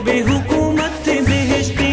हुकूमत बेहश्ती।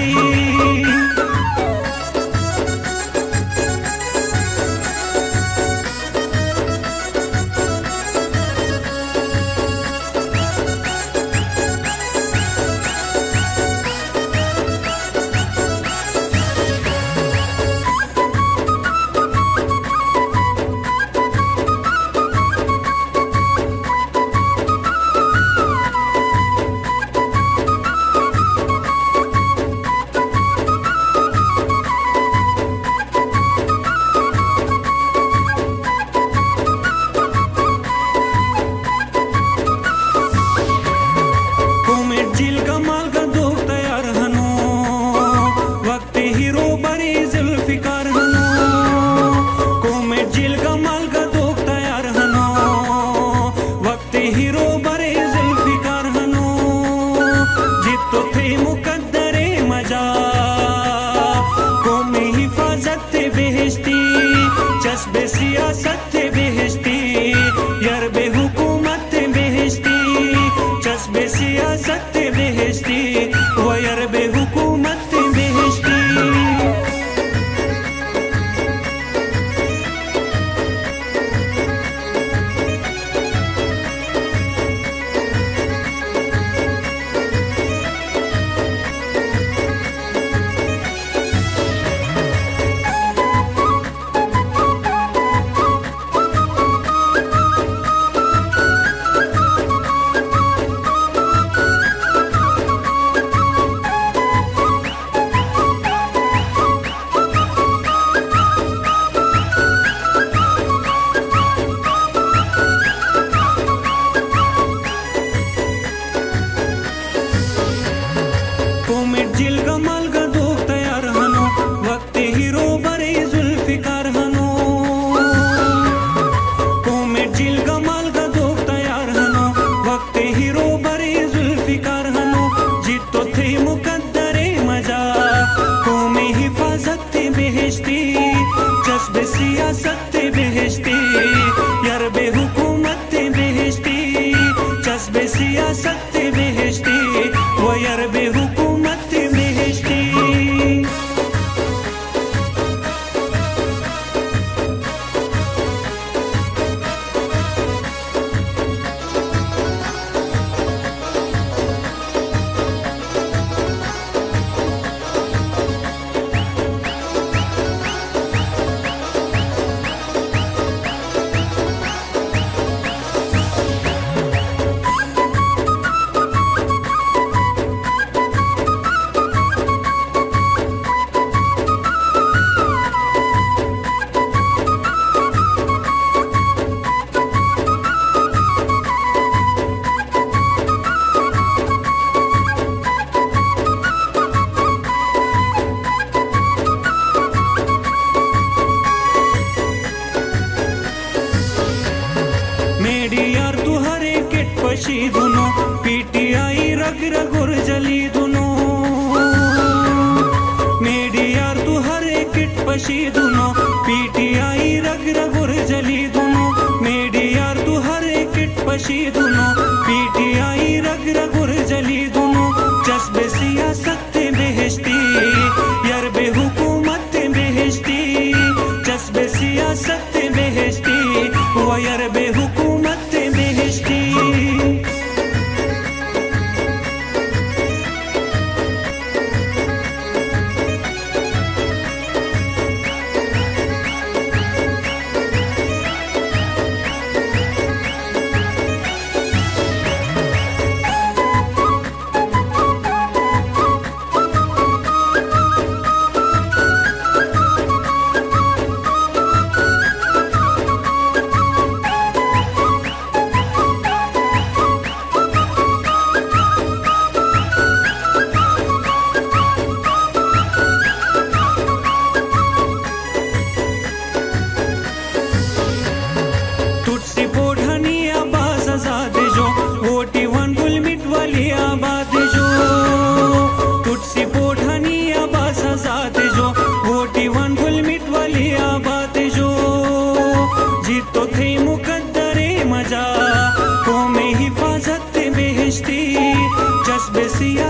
झील कमाल का दो तैयार हनो, वक्त हीरो बड़े जुल्फिकार हनो। कोमेट झील कमाल का दो तैयार हनो, वक्त हीरो बड़े जुल्फिकार हनो। जितो थे मुकद्दरे मजा कौमी हिफाजत थे बेहश्ती, जज्बे सियासत थे बेहश्ती, यार बेहुकूमत थे बेहश्ती। जज्बे सियासत थे बेहश्ती, वो यार बेहुकूमत थे बेहश्ती। कोमेट झील कमाल का दो तैयार हनो, वक्त हीरो बड़े जुल्फिकार हनो। कोमेट झील कमाल का दो तैयार हनो, वक्त हीरो बड़े जुल्फिकार हनो। जितो थे मुकद्दरे मजा कौमी हिफाजत थे बेहश्ती, जज्बे सियासत थे बेहश्ती, यार बेहुकूमत थे बेहश्ती। जज्बे सियासत थे बेहश्ती, वो यार बेहुकूमत थे बेहश्ती।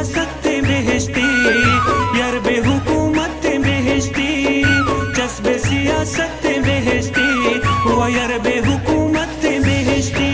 सियासत बेहिश्ती यार बेहुकूमत बेहिश्ती जज्बे सियासत बेहिश्ती वो यार बेहुकूमत बेहिश्ती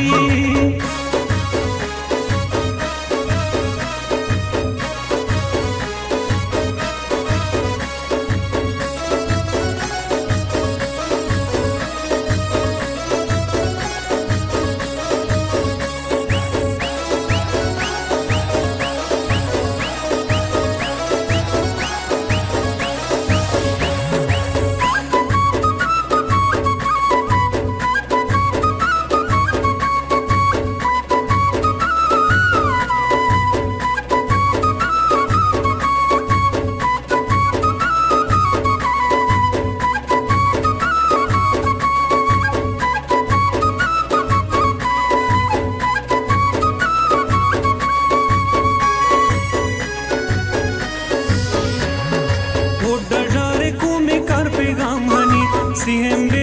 CM